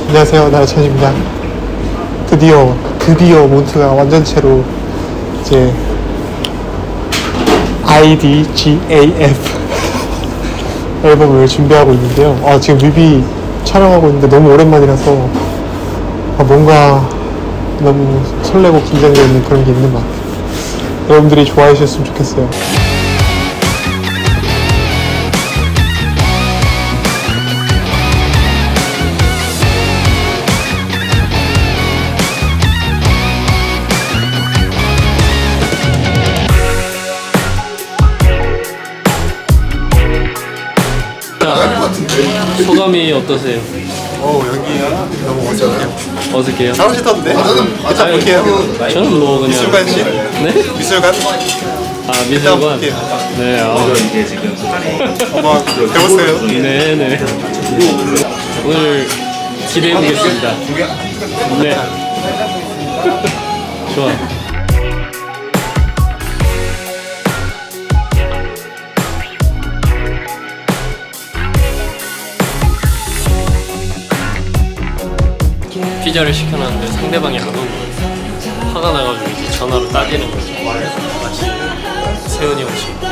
안녕하세요, 나라찬입니다. 드디어 몬트가 완전체로 이제 IDGAF 앨범을 준비하고 있는데요. 지금 뮤비 촬영하고 있는데 너무 오랜만이라서 뭔가 너무 설레고 긴장되는 그런 게 있는 것 같아요. 여러분들이 좋아해 주셨으면 좋겠어요. 소감이 어떠세요? 연기 너무 어색해요. 어색해요? 잘 하시던데? 일단 볼게요. 저는 뭐 그냥 미술관 씨? 네? 미술관? 미술관? 네, 한번 해보세요. 네네. 오늘 기대해보겠습니다. 네. 좋아. 피자를 시켜놨는데 상대방이 안 온 거예요. 화가 나가지고 이제 전화로 따지는 거죠. 마치 세훈이 형식.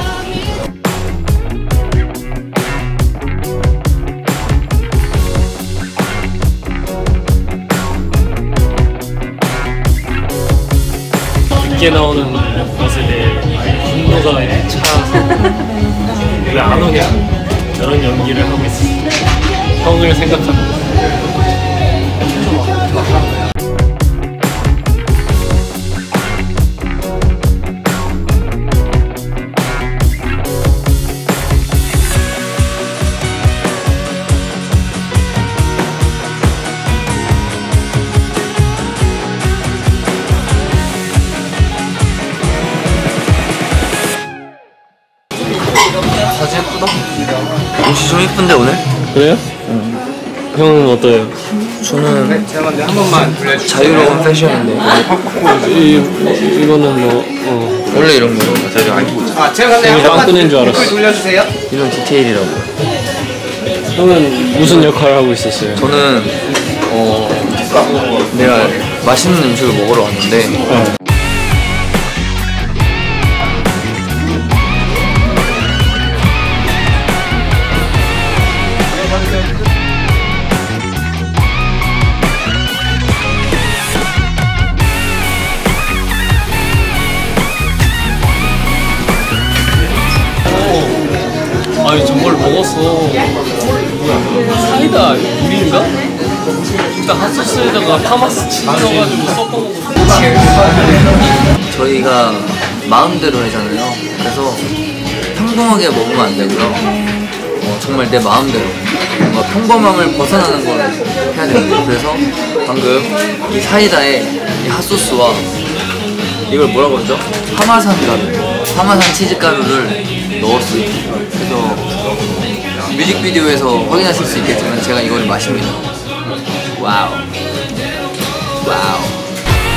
늦게 나오는 것에 대해 분노가 차서 왜 안 오냐 이런 연기를 하고 있었어요. 형을 생각합니다. 바지 예쁘다. 옷이 좀 예쁜데 오늘? 그래요? 형은 어때요? 저는 자유로운 패션인데 이거는 뭐 원래 이런 거요. 제가 빵 꺼낸 줄 알았어. 이런 디테일이라고. 형은 무슨 역할을 하고 있었어요? 저는 내가 맛있는 음식을 먹으러 왔는데 아니 저걸 먹었어. 사이다 물인가? 일단 핫소스에다가 파마스 치즈 넣어가지고 섞어먹었어. 저희가 마음대로 하잖아요. 그래서 평범하게 먹으면 안 되고요. 정말 내 마음대로 뭔가 평범함을 벗어나는 걸 해야 되는데, 그래서 방금 이 사이다에 이 핫소스와 이걸 뭐라고 그러죠? 파마산 치즈가루를 넣었어요. 그래서 뮤직비디오에서 확인하실 수 있겠지만 제가 이거를 마십니다. 와우. 와우.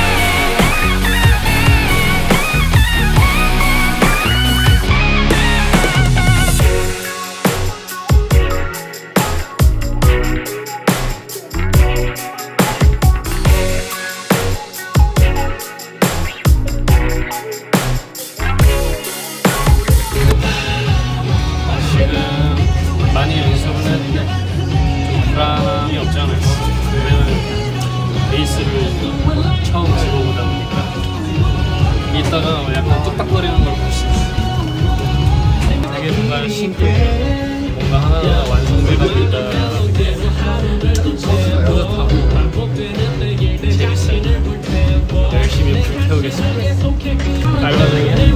많이 연습을 했는데 불안함이 없지 않아요. 왜냐면 베이스를 처음 집어보다 보니까 이따가 약간 뚝딱거리는 걸 볼 수 있어요. 되게 뭔가 신기해. 뭔가 하나하나 완성돼가고 있다는 게 뿌듯하고 재밌어요. 열심히 불태우겠습니다. 알바생이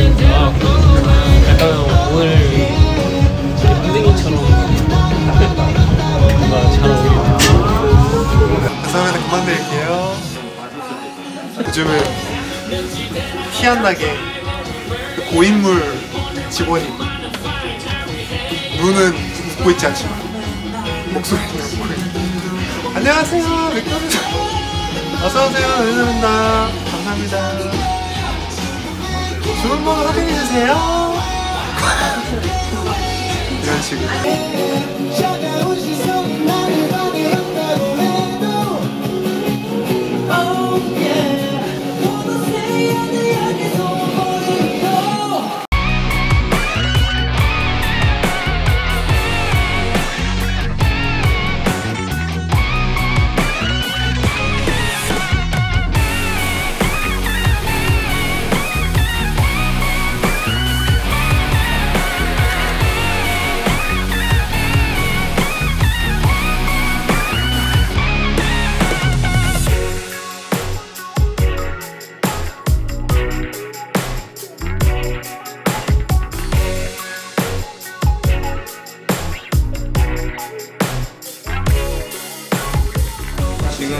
약간 오늘 엉덩이처럼 뭔가 잘 어울리네요. 감사합니다. 그만 드릴게요. 요즘은 티 안 나게 고인물 직원이 눈은 웃고 있지 않지만 목소리는 웃고 있는. 안녕하세요, 맥도날드. 어서오세요, 안녕합니다. 감사합니다. 주문번호 확인해주세요. 이런 식으로.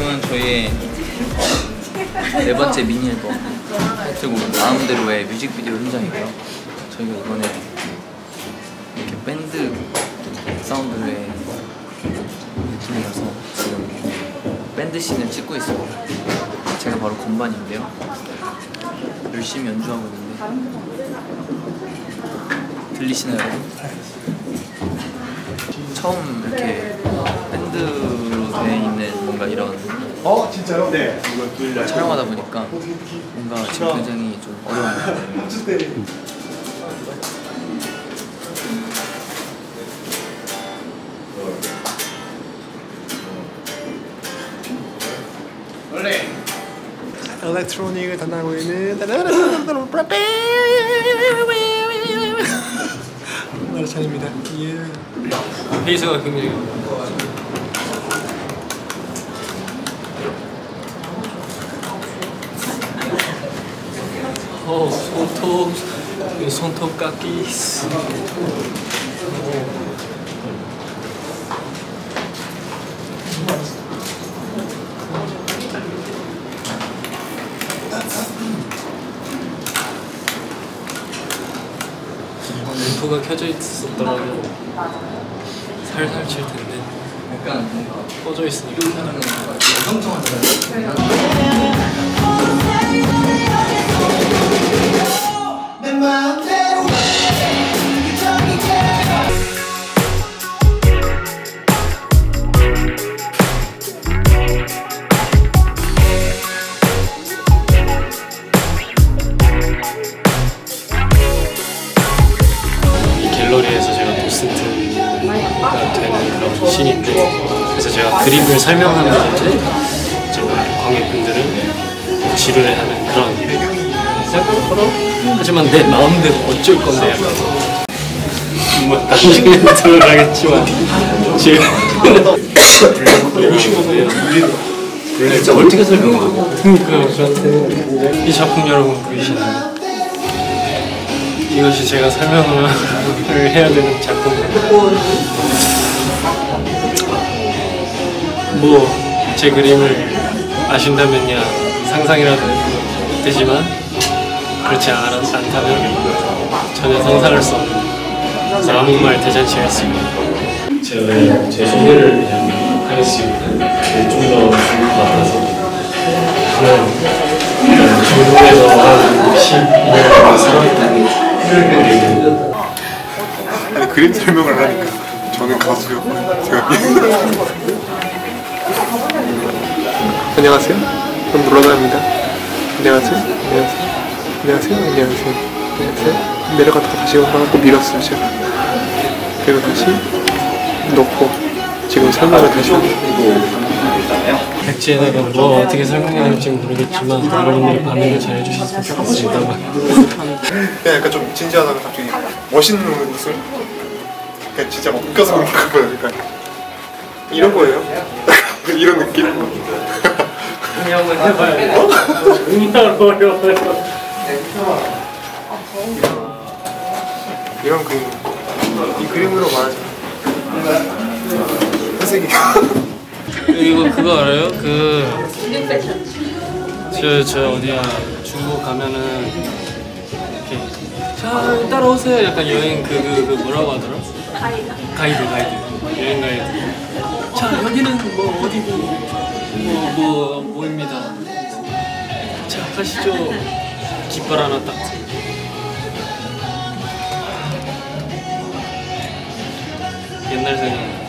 이거는 저희의 네 번째 미니 앨범 타이틀곡 마음대로의 뮤직비디오 현장이고요. 저희가 이번에 이렇게 밴드 사운드의 느낌이라서 지금 밴드 씬을 찍고 있어요. 제가 바로 건반인데요. 열심히 연주하고 있는데 들리시나요, 여러분? 처음 이렇게 밴드로 되어 있는 뭔가 이런 진짜요? 네. 촬영하다 보니까 뭔가 지금 굉장히 좀 어려워요. 일렉트로닉을 담당하고 있는 나르찬입니다. 예. 페이스가 굉장히 손톱 깎기. 램프가 켜져 있었더라도 살살 칠 텐데 약간 뭔가 꺼져 있으니까 갤러리에서 제가 도슨트가 되는 그런 씬인데, 그래서 제가 그림을 설명하면 이제 관객분들은 지루해하는 그런 하지만 내 마음대로 어쩔 건데 약간 뭐 나중에 들어가겠지만 지금 보신 거예요. 진짜 어떻게 설명해요? 그러니까 저한테 이 작품 여러분 보이시나요? 이것이 제가 설명을 해야 되는 작품입니다. 뭐 제 그림을 아신다면야 상상이라도 되지만 그렇지 않다면 전혀 상상할 수 없는 그래서 아무 말 대잔치였습니다. 제가 제 소개를 그냥 하겠습니다. 좀 더 좋을 것 같아서 저는 중국에서 한 12년 살아있다는 아니, 그림 설명을 하니까 저는 가수였고 제가 안녕하세요. 전 물러납니다. 안녕하세요. 안녕하세요. 안녕하세요. 안녕하세요. 안녕하세요. 내려갔다가 다시 올라가고 밀었어요 제가. 그리고 다시 놓고 지금 설명을 다시 하고. 백지에다가 뭐 어떻게 설명해야 할지 모르겠지만 여러분들이 반응을 잘 해주셨으면 좋겠습니다만 그냥 약간 좀 진지하다가 갑자기 멋있는 웃음? 그냥 진짜 막 웃겨서 그런 거 보니까 이런 거예요? 이런 느낌? 응용을 해봐요. 응용을 어려워요. 이런 그림 이 그림으로 말하자면 회색이 이거 그거 알아요? 저 어디야 중국 가면은 이렇게 자 따라오세요 약간 여행 그 뭐라고 하더라? 가이드 여행 가이드. 자 여기는 뭐 어디고 뭐입니다. 자 가시죠. 깃발 하나 딱. 옛날 생각.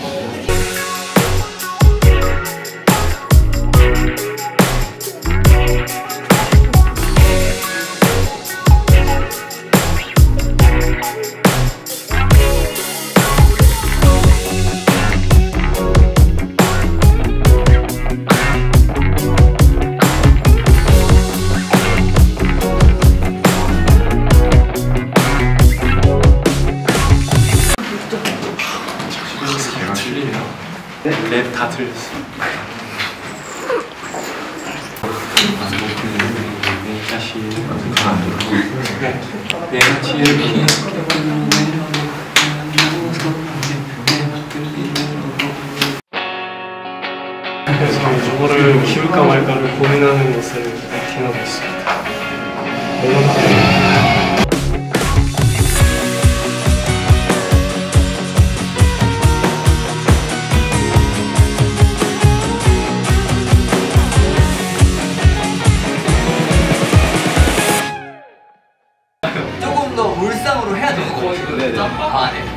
랩 다 틀렸어. 저거를 키울까 말까를 고민하는 것을 액팅하고 있습니다. 조금 더 울상으로 해야 되는 거예요. 네네. 아, 네.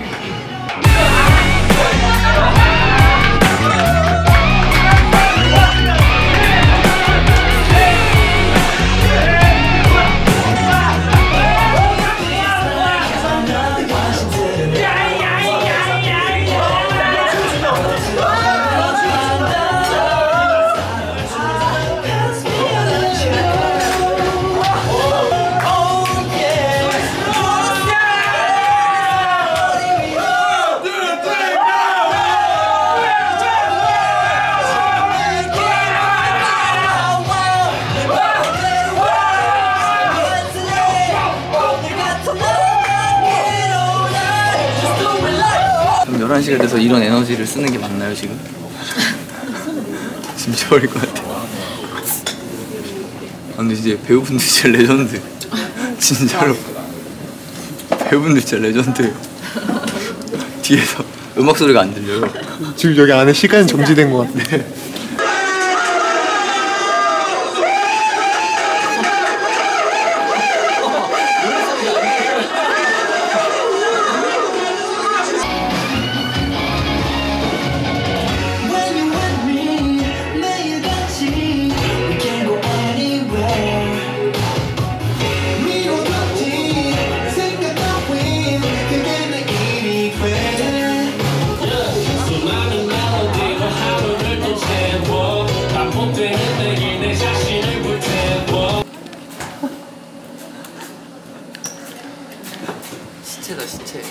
그럼 11시가 돼서 이런 에너지를 쓰는 게 맞나요 지금? 진짜 어릴 것 같아. 아 근데 진짜 배우분들 진짜 레전드. 진짜로 배우분들 진짜 레전드예요. 뒤에서 음악 소리가 안 들려요. 지금 여기 안에 시간이 정지된 것 같아. 시체다 시체.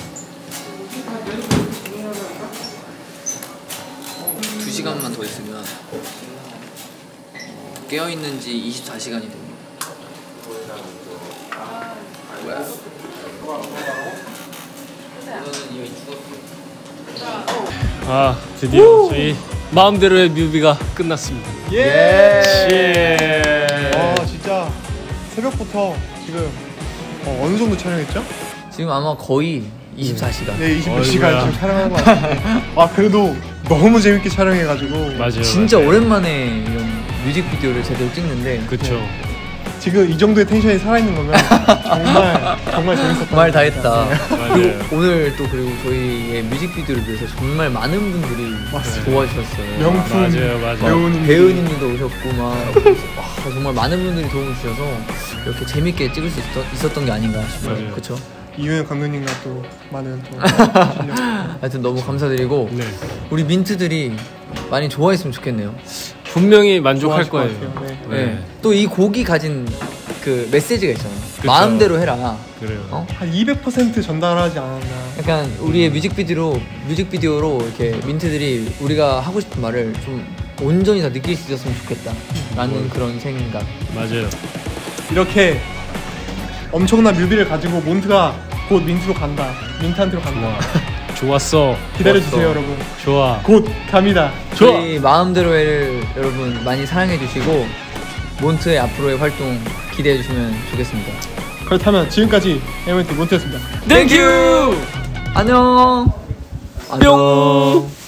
2시간만 더 있으면 깨어있는지 24시간이 됩니다. 뭐야? 이거는 이미 죽었어. 아 드디어 저희 마음대로의 뮤비가 끝났습니다. 진짜 새벽부터 지금 어느 정도 촬영했죠? 지금 아마 거의 24시간. 네, 20몇 시간 지금 촬영한 것 같아요. 아 그래도 너무 재밌게 촬영해가지고 맞아요. 진짜 오랜만에 이런 뮤직비디오를 제대로 찍는데 그쵸. 지금 이 정도의 텐션이 살아있는 거면 정말 재밌었다. 말 다 했다. 맞아요. 그리고 오늘 또 그리고 저희의 뮤직비디오를 위해서 정말 많은 분들이 도와주셨어요. 명품 맞아요. 배우님들도 오셨고 막 와, 정말 많은 분들이 도움을 주셔서 이렇게 재밌게 찍을 수 있었던 게 아닌가 싶어요. 맞아요. 그렇죠? 이효연 감독님과 또 많은 또 하여튼 너무 감사드리고 네. 우리 민트들이 많이 좋아했으면 좋겠네요. 분명히 만족할 좋아하실 것 거예요. 같아요. 네. 네. 또 이 곡이 가진 그 메시지가 있잖아요. 그쵸. 마음대로 해라. 그래요. 어? 한 200% 전달하지 않았나. 약간 우리의 뮤직비디오로 이렇게 민트들이 우리가 하고 싶은 말을 좀 온전히 다 느낄 수 있었으면 좋겠다라는 그런 생각. 맞아요. 이렇게 엄청난 뮤비를 가지고 몬트가 곧 민트로 간다. 민트한테로 간다. 좋았어. 기다려주세요, 좋았어. 여러분. 좋아. 곧 갑니다. 좋아. 저희 마음대로 해를 여러분 많이 사랑해 주시고 몬트의 앞으로의 활동 기대해 주시면 좋겠습니다. 그렇다면 지금까지 MNT 몬트였습니다. 땡큐. 안녕. 안녕.